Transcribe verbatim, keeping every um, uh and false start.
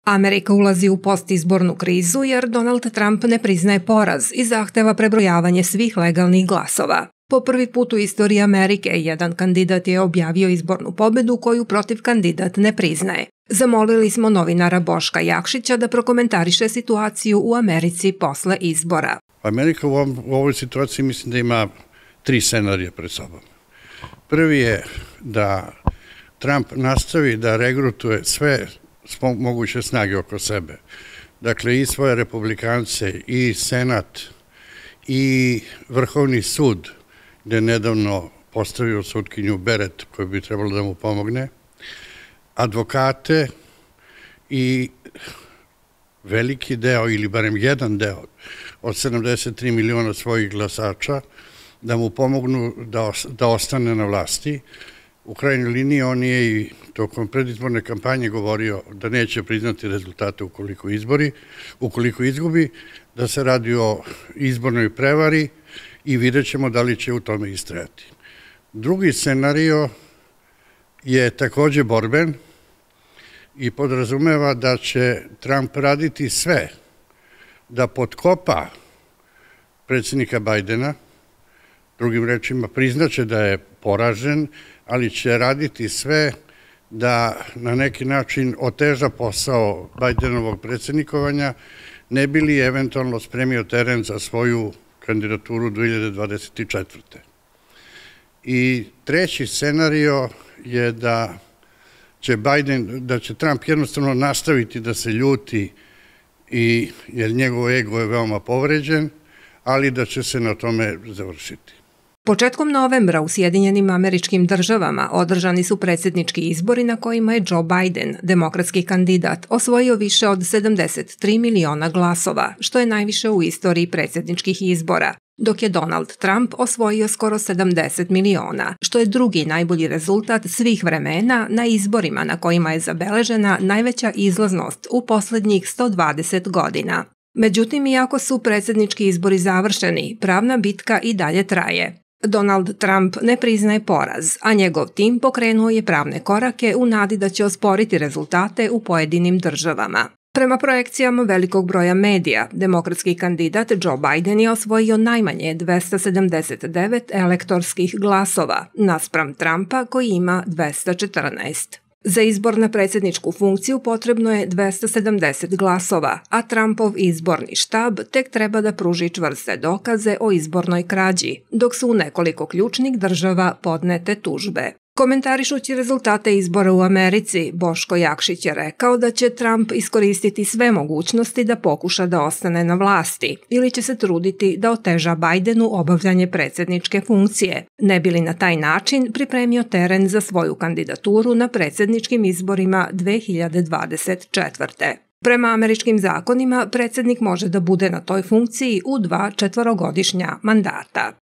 Amerika ulazi u postizbornu krizu jer Donald Trump ne priznaje poraz i zahteva prebrojavanje svih legalnih glasova. Po prvi put u istoriji Amerike jedan kandidat je objavio izbornu pobedu koju protiv kandidat ne priznaje. Zamolili smo novinara Boška Jakšića da prokomentariše situaciju u Americi posle izbora. Amerika u ovoj situaciji mislim da ima tri scenarija pred sobom. Prvi je da Trump nastavi da regrutuje sve moguće snage oko sebe. Dakle, i svoje republikance, i Senat, i Vrhovni sud, gde je nedavno postavio sudkinju Beret, koja bi trebalo da mu pomogne, advokate i veliki deo, ili barem jedan deo, od sedamdeset tri miliona svojih glasača, da mu pomognu da ostane na vlasti. U krajnjoj liniji on je i tokom predizborne kampanje govorio da neće priznati rezultate ukoliko izbori, ukoliko izgubi, da se radi o izbornoj prevari i vidjet ćemo da li će u tome istrajati. Drugi scenario je takođe borben i podrazumeva da će Trump raditi sve da potkopa predsjednika Bajdena, drugim rečima priznaće da je poražen, ali će raditi sve da na neki način oteža posao Bajdenovog predsjednikovanja, ne bi li eventualno spremio teren za svoju kandidaturu dve hiljade dvadeset četvrte. I treći scenario je da će Bajden, da će Trump jednostavno nastaviti da se ljuti i jer njegov ego je veoma povređen, ali da će se na tome završiti. Početkom novembra u Sjedinjenim Američkim Državama održani su predsjednički izbori na kojima je Joe Biden, demokratski kandidat, osvojio više od sedamdeset tri miliona glasova, što je najviše u istoriji predsjedničkih izbora, dok je Donald Trump osvojio skoro sedamdeset miliona, što je drugi najbolji rezultat svih vremena na izborima na kojima je zabeležena najveća izlaznost u poslednjih sto dvadeset godina. Međutim, iako su predsjednički izbori završeni, pravna bitka i dalje traje. Donald Trump ne priznaje poraz, a njegov tim pokrenuo je pravne korake u nadi da će osporiti rezultate u pojedinim državama. Prema projekcijama velikog broja medija, demokratski kandidat Joe Biden je osvojio najmanje dvesta sedamdeset devet elektorskih glasova, naspram Trumpa koji ima dvesta četrnaest. Za izbor na predsjedničku funkciju potrebno je dvesta sedamdeset glasova, a Trumpov izborni štab tek treba da pruži čvrste dokaze o izbornoj krađi, dok su u nekoliko ključnih država podnete tužbe. Komentarišući rezultate izbora u Americi, Boško Jakšić je rekao da će Trump iskoristiti sve mogućnosti da pokuša da ostane na vlasti ili će se truditi da oteža Bajdenu obavljanje predsjedničke funkcije, ne bi li na taj način pripremio teren za svoju kandidaturu na predsjedničkim izborima dve hiljade dvadeset četvrte. Prema američkim zakonima, predsjednik može da bude na toj funkciji u dva četvorogodišnja mandata.